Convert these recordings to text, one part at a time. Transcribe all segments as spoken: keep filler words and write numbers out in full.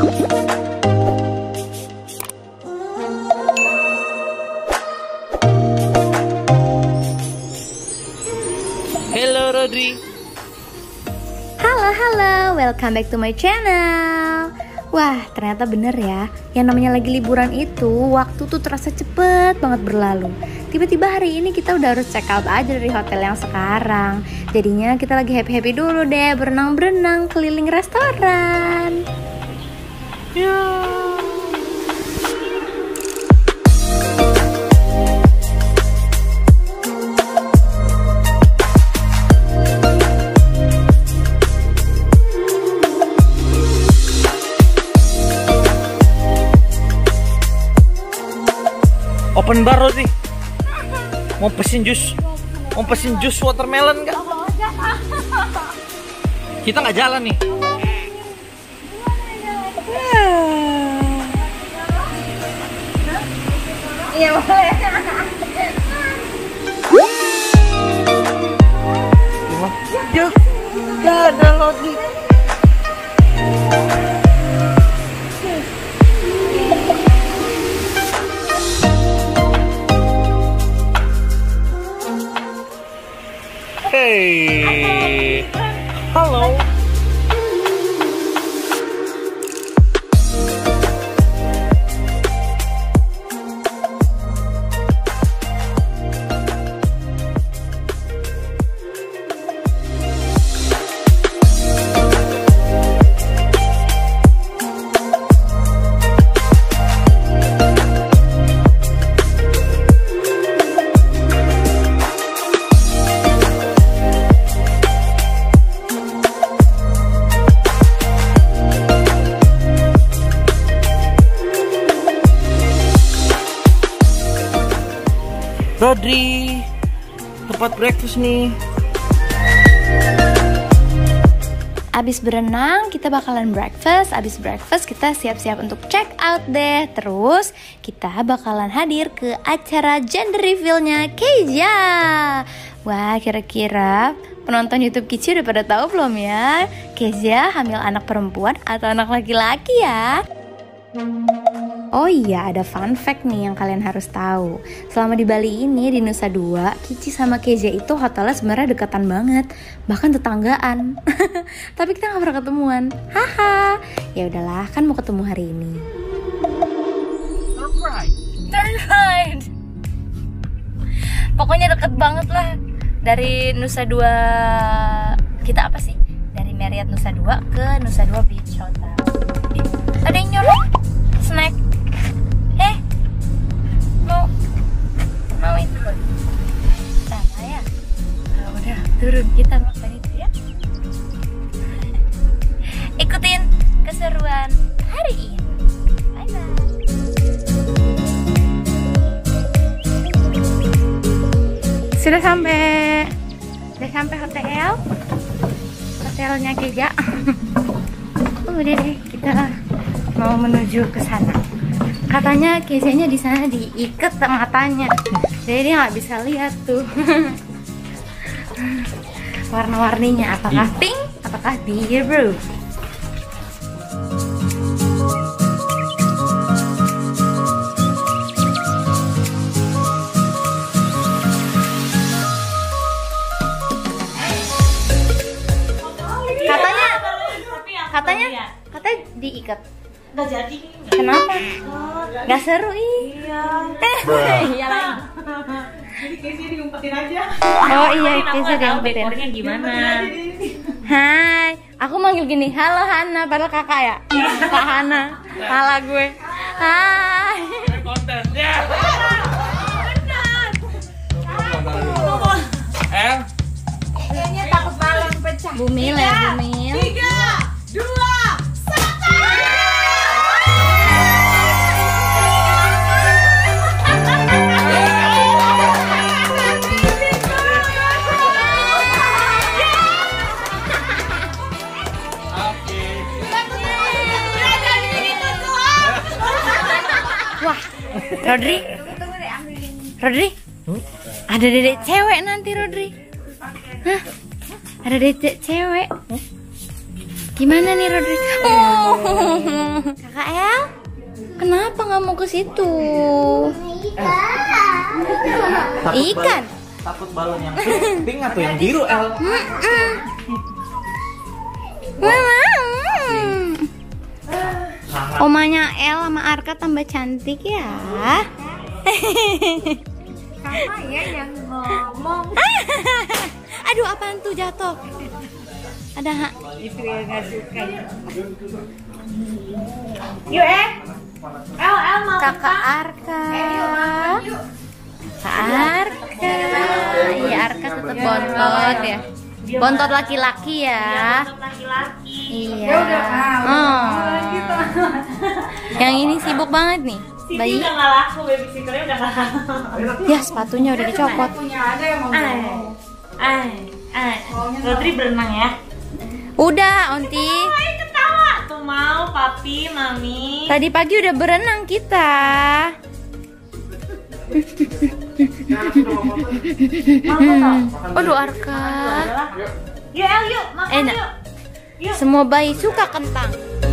Halo Rodri. Halo halo, welcome back to my channel. Wah, ternyata bener ya, yang namanya lagi liburan itu waktu tuh terasa cepet banget berlalu. Tiba-tiba hari ini kita udah harus check out aja dari hotel yang sekarang. Jadinya kita lagi happy-happy dulu deh, berenang-berenang keliling restoran. Ya. Open bar Rodri. Mau pesen jus? Mau pesen jus watermelon nggak? Kita nggak jalan nih. Iya boleh. Yuk, ya ada Rodri. Hey, halo. Rodri, tempat breakfast nih. Abis berenang kita bakalan breakfast. Abis breakfast kita siap-siap untuk check out deh. Terus kita bakalan hadir ke acara gender reveal-nya Kezia. Wah, kira-kira penonton YouTube Kici udah pada tahu belum ya? Kezia hamil anak perempuan atau anak laki-laki ya? Oh iya, ada fun fact nih yang kalian harus tahu. Selama di Bali ini, di Nusa Dua, Kici sama Kezia itu hotelnya sebenarnya dekatan banget, bahkan tetanggaan. Tapi kita nggak pernah ketemuan. Haha. Ya udahlah, kan mau ketemu hari ini. Turn right. Turn right. Pokoknya deket banget lah. Dari Nusa Dua, kita apa sih? Dari Marriott Nusa Dua ke Nusa Dua Beach Hotel. Ada yang nyolong snack. Eh, mau mau itu sama ya? Nah, udah turun kita makan itu ya. Ikutin keseruan hari ini. Bye bye. Sudah sampai, sudah sampai hotel, hotelnya Kezia. Oh, udah deh, kita mau menuju ke sana. Katanya Kezianya di sana diikat matanya, jadi dia nggak bisa lihat tuh. Warna-warninya apakah pink, apakah biru? Katanya, katanya, katanya diikat. Nggak jadi. Kenapa? Nggak seru ih. Iya. Eh, iya lagi. Jadi Kezia diumpetin aja. Oh iya, Kezia diumpetin. Dekornya gimana? Hai, aku manggil gini, halo Hana, padahal kakak ya. Kak Hana, salah gue. Hai. Konten ya. Eh, Kayaknya takut balon pecah. Bumil ya, Bumil. Tiga, dua, satu. Wah, Rodri, Rodri, ada dedek cewek nanti Rodri. Hah? Ada dedek cewek. Gimana nih Rodri? Oh, Kakak El, kenapa nggak mau ke situ? Takut Ikan. balon- Takut balon yang pink, pink atau yang biru El? Omanya El sama Arka tambah cantik ya. Kakak ya yang ngomong. Aduh, apaan tuh jatuh? Ada ha? Itu yang nggak suka. Yuk eh. El El mau Kakak Arka. Kak Arka. Iya, Arka tetap bontot ya. Bontot laki-laki ya. laki-laki. Iya. Oh. Yang ini sibuk banget nih. Siti Bayi. udah nggak laku, babysitternya udah nggak laku. Ya, sepatunya udah dicopot. Punya ada yang mau Ay, ay, Rodri berenang ya. Udah, Onti. Ayo ketawa. Tuh mau papi, mami. Tadi pagi udah berenang kita. Aduh, Arka. Yuk El, yuk makan Enak. yuk. Yuk. Semua bayi suka kentang.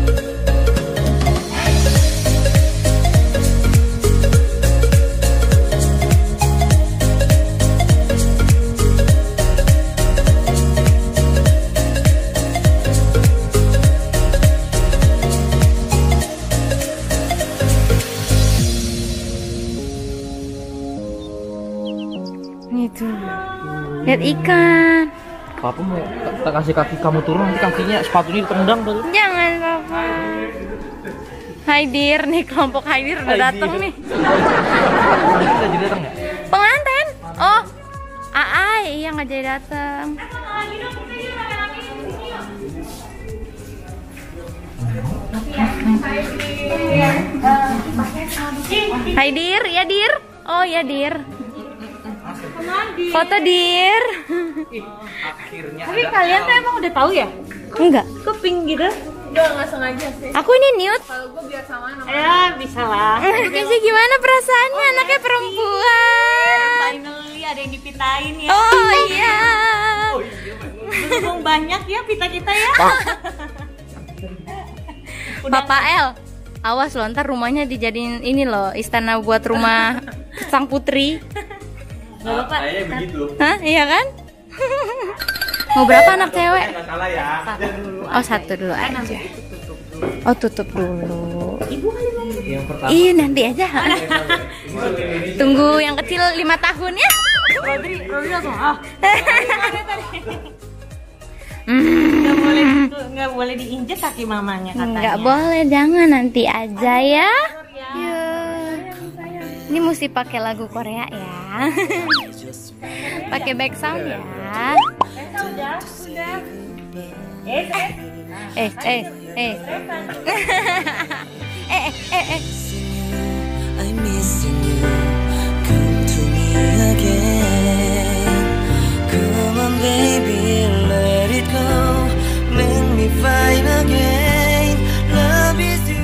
Itu. Lihat ikan. Papa mau tak kasih kaki kamu turun, nanti kakinya sepatunya ditendang tadi. Jangan, Papa. Hai Dir, nih kelompok Hai Dir udah Hai, datang Dir. nih. Kita jadi datang ya? Pengantin. Oh, Aai iya nggak jadi datang. Hai Dir, ya Dir. Oh ya Dir. Foto Dir. Akhirnya. Tapi kalian tuh emang udah tahu ya? Enggak. Kok pink gitu? Enggak, nggak sengaja sih. Aku ini nude. Kalau gue biar sama nama. Ya, bisa lah. Kasih gimana perasaannya anaknya perempuan? Finally ada yang dipitain ya. Oh iya. Berhubung banyak ya pita kita ya. Papa El, awas loh ntar rumahnya dijadiin ini loh istana buat rumah sang putri. Gak apa-apa. Kayaknya begitu. Hah, iya kan? Mau berapa anak cewek? Nggak salah ya. Oh satu dulu aja. Oh tutup dulu. Yang pertama. Iya nanti aja. Tunggu yang kecil lima tahun ya. Rodri, Rodri langsung ah. Hmm, Gak boleh nggak boleh diinjek kaki mamanya katanya. nggak boleh, jangan nanti aja ya. Ya. Ini mesti pakai lagu Korea ya. Pakai back sound ya. Udah, udah. Eh, eh. Eh, eh, eh. eh, eh, eh, eh. I'm missing you. Come to me again. Come on, baby, let it go. Make me fine again. Love is you.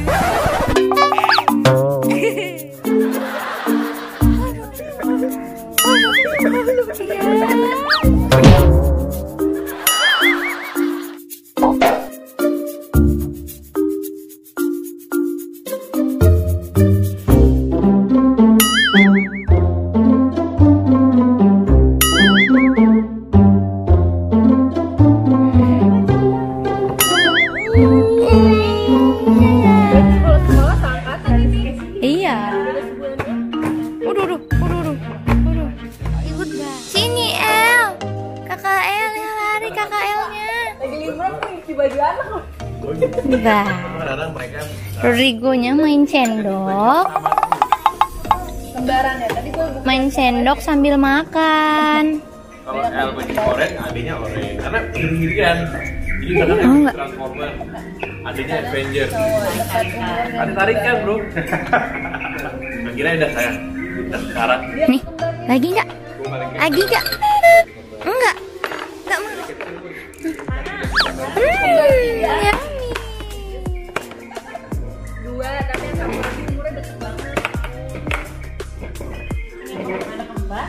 Iya. Udah, udah, udah, udah, udah. Ikut gak? Sini El. Kakak El yang lari, kakak L-nya. Lagi liburan tuh isi baju anak loh. Enggak. Kadang-kadang mereka Rodrigo-nya main sendok. Lembaran ya. Tadi gue Main sendok sambil makan. kalau L baju oranye, adanya oranye. Karena iri-irian. Jadi kadang Oh, yang enggak. Transformer, adanya Avenger. Ada tarikan bro. Kira udah sayang. Dan sekarang Nih, lagi nggak? gue balik Lagi nggak? Enggak. Enggak mau. Hmm, yummy. dua, tapi yang sama lagi umurnya deket banget. Anak kembar.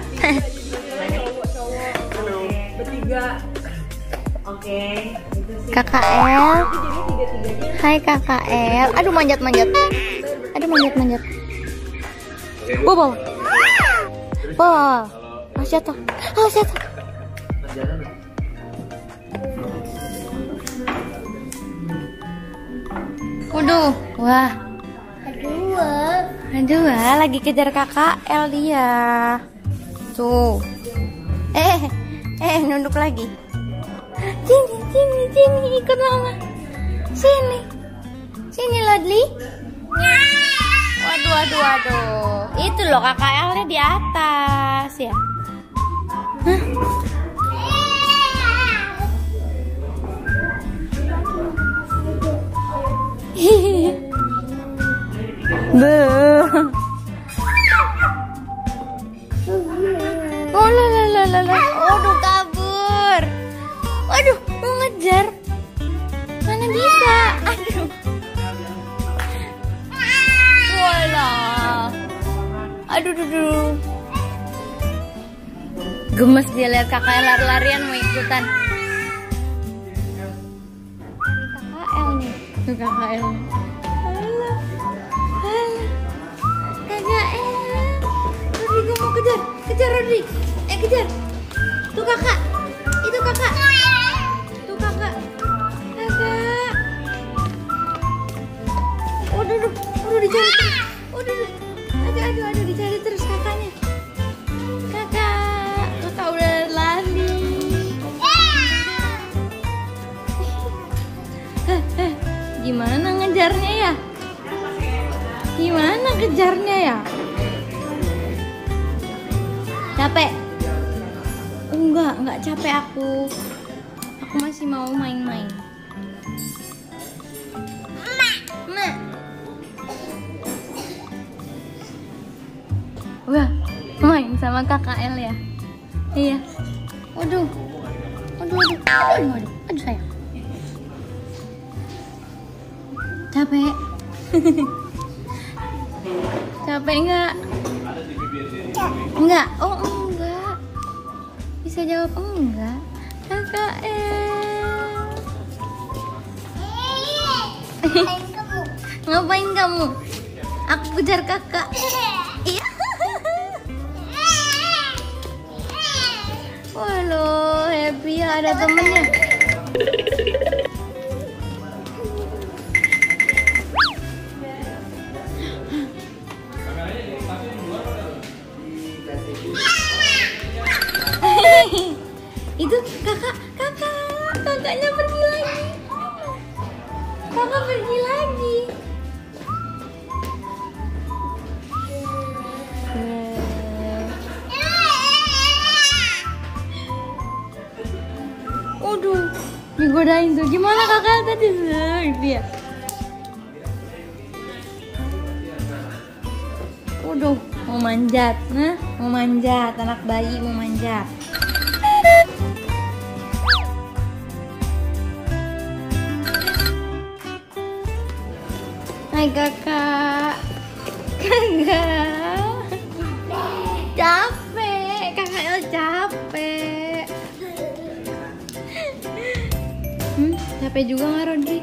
Cowok-cowok. Bertiga. Oke, itu sih. Kakak El. Jadi tiga-tiga Hai kakak El. Aduh manjat-manjat. Aduh manjat-manjat. Bawa. Bawa. Oh, jatuh. Oh, jatuh. Waduh. Wah. Aduh. Aduh, lagi kejar kakak El dia. Tuh. Eh, eh nunduk lagi. Sini, sini, sini ikut mama. Sini. Sini Lodli. Waduh, waduh, waduh. Itu loh kakak L-nya di atas ya. Hah? Beuh. Oh la la la la la. Waduh kabur. Waduh mau ngejar. Mana bisa? Aduh. Walah. Aduh duh, duh. Gemes dia lihat kakak lari-larian mau ikutan. Kakak L nih. Tuh kakak L. Halo. Halo. Kakak L. Rodrigo mau kejar. Kejar Rodri. Eh kejar. Tuh kakak. Itu kakak. Tuh kakak. Kakak. Waduh, waduh, waduh dicari terus. Waduh, aduh, aduh, aduh dicari terus kakaknya. Kakak, kakak udah lari. Gimana ngejarnya ya? Gimana kejarnya ya? Capek? Enggak, enggak capek aku. Aku masih mau main-main. Mak. Wah, main sama kakak L ya? Iya. Waduh. Waduh, waduh. Aduh, waduh. Aduh sayang. Capek? Capek enggak? Enggak. Oh, enggak. Bisa jawab enggak? Kakak L. Ngapain kamu? Aku kejar kakak. Iya. Waduh, happy ya ada temennya. Itu kakak, kakak, kakaknya pergi lagi. Kakak pergi lagi. Waduh, digodain tuh. Gimana kakak tadi? Dia. Waduh, mau manjat, nah, mau manjat, anak bayi mau manjat. Hai kakak. Kakak capek, kakak El capek. Hmm, capek juga nggak Rodri?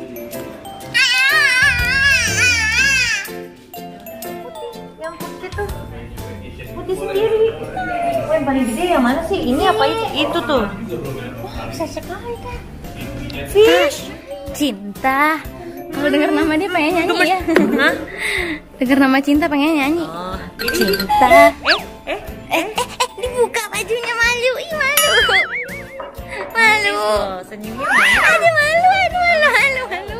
Yang putih tuh putih sendiri. Oh, yang paling gede yang mana sih? Ini apa itu? Itu tuh. Wah, besar sekali kan. Fish. Cinta. Kalau dengar nama dia pengen nyanyi ya. Hah? Dengar nama Cinta pengen nyanyi. Oh, Cinta. eh, eh, Eh, eh, eh, dibuka bajunya malu, ih malu. Malu. oh, senyumnya mana? Aduh malu, aduh malu, malu, malu.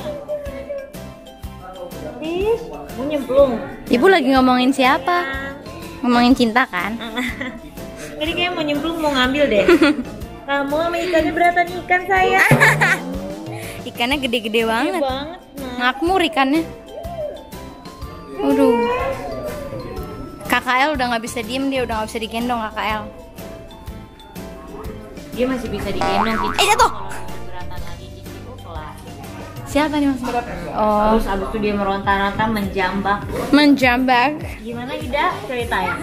Fish, mau nyemplung. Ibu lagi ngomongin siapa? Ngomongin Cinta kan? Jadi kayak mau nyemplung, mau ngambil deh. Kamu sama ikannya beratan ikan saya. Ikannya gede-gede banget. Banget. Nah. Makmur ikannya. Waduh. Kakak El udah nggak bisa diem, dia udah nggak bisa digendong kakak El. Dia masih bisa digendong gitu. Eh jatuh. Beratan lagi gitu kelar. Siapa nih maksudnya? Oh, Terus abis itu dia meronta-ronta menjambak. menjambak. Gimana Ida ceritain?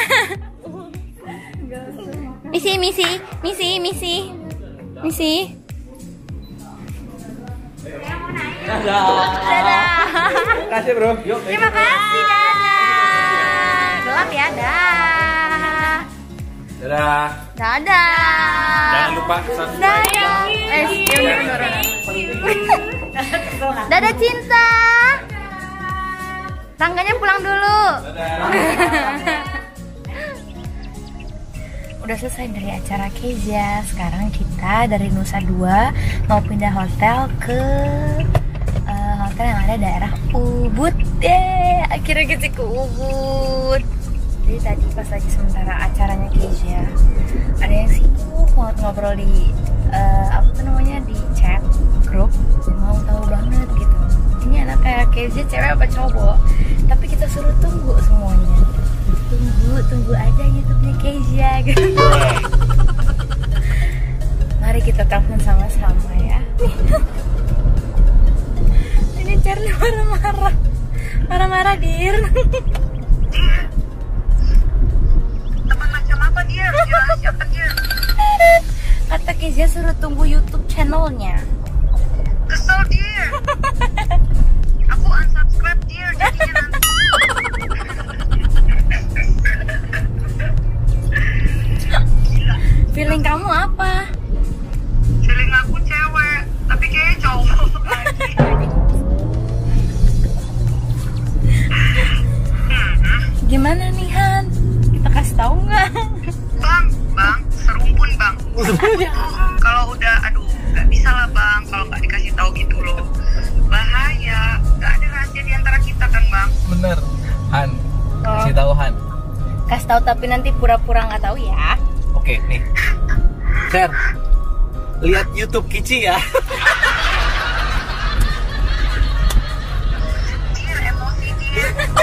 Misi, misi, misi, misi, misi. Saya mau nanya. Dadah. Dadah. Terima kasih bro. Yuk. Terima kasih, dadah. Gelap ya, dadah. Dadah. Dadah. Jangan lupa subscribe. Dadah. Eh, ya udah, udah, udah. Dadah cinta. Rangganya pulang dulu. Udah selesai dari acara Kezia. Sekarang kita dari Nusa Dua mau pindah hotel ke uh, hotel yang ada daerah Ubud. Deh, akhirnya kita ke Ubud. Jadi tadi pas lagi sementara acaranya Kezia, ada yang sibuk banget ngobrol di uh, apa tuh namanya di chat grup, mau tahu banget gitu. Ini anak kayak Kezia cewek apa cowok? Tapi kita suruh tunggu semuanya. Tunggu, tunggu aja YouTube-nya Kezia gitu. Mari kita telepon sama-sama ya. Ini Charlie marah-marah. Marah-marah, Dir. Teman macam apa dia? Dia siapa dia? Kata Kezia suruh tunggu YouTube channelnya. Kesel dia. Aku unsubscribe dia jadinya nanti. Feeling kamu apa? Feeling aku cewek, tapi kayaknya cowok lagi. Gimana nih Han? Kita kasih tahu nggak? Bang, bang, serumpun bang. Kalau udah, aduh, nggak bisa lah bang. Kalau nggak dikasih tahu gitu loh, bahaya. Nggak ada rahasia di antara kita kan bang. Bener. Han. Kasih tahu Han. Kasih tahu tapi nanti pura-pura nggak tahu ya. Oke, nih. Share. Lihat YouTube Kici ya. Dia emosi dia.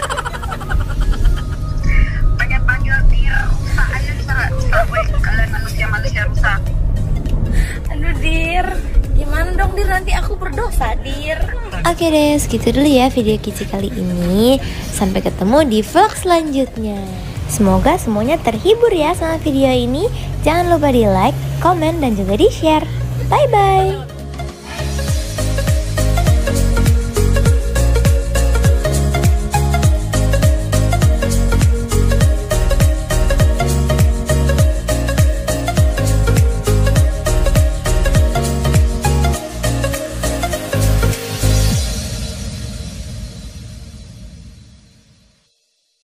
Pengen panggil dia rusak aja bisa nggak? Bisa weh, kalian manusia-manusia rusak. Aduh Dir, gimana dong Dir, nanti aku berdosa Dir. Oke deh, segitu dulu ya video Kici kali ini. Sampai ketemu di vlog selanjutnya. Semoga semuanya terhibur ya sama video ini. Jangan lupa di like, komen, dan juga di share. Bye bye.